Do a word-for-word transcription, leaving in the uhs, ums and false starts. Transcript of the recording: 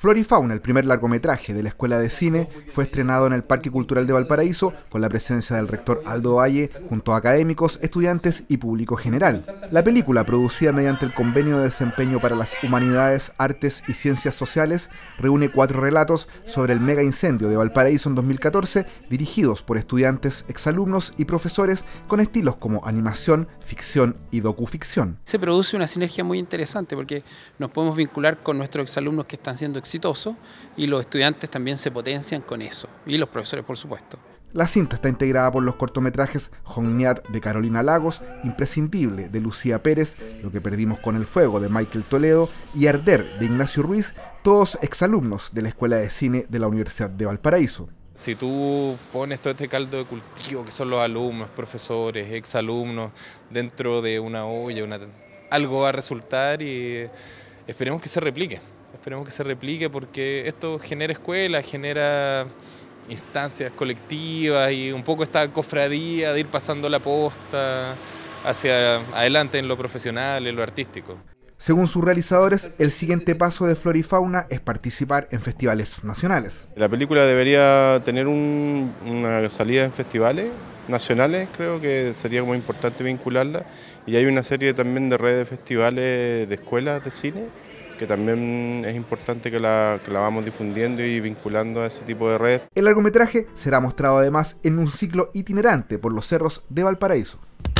Flora y Fauna, el primer largometraje de la Escuela de Cine, fue estrenado en el Parque Cultural de Valparaíso con la presencia del rector Aldo Valle junto a académicos, estudiantes y público general. La película, producida mediante el Convenio de Desempeño para las Humanidades, Artes y Ciencias Sociales, reúne cuatro relatos sobre el mega incendio de Valparaíso en dos mil catorce, dirigidos por estudiantes, exalumnos y profesores con estilos como animación, ficción y docuficción. Se produce una sinergia muy interesante porque nos podemos vincular con nuestros exalumnos que están siendo exitosos y los estudiantes también se potencian con eso, y los profesores por supuesto. La cinta está integrada por los cortometrajes Jongniat de Carolina Lagos, Imprescindible de Lucía Pérez, Lo que perdimos con el fuego de Michael Toledo y Arder de Ignacio Ruiz, todos exalumnos de la Escuela de Cine de la Universidad de Valparaíso. Si tú pones todo este caldo de cultivo que son los alumnos, profesores, exalumnos, dentro de una olla, una, algo va a resultar y esperemos que se replique. Esperemos que se replique porque esto genera escuela, genera instancias colectivas y un poco esta cofradía de ir pasando la posta hacia adelante en lo profesional, en lo artístico. Según sus realizadores, el siguiente paso de Flora y Fauna es participar en festivales nacionales. La película debería tener un, una salida en festivales nacionales, creo que sería muy importante vincularla. Y hay una serie también de redes de festivales de escuelas de cine, que también es importante que la, que la vamos difundiendo y vinculando a ese tipo de redes. El largometraje será mostrado además en un ciclo itinerante por los cerros de Valparaíso.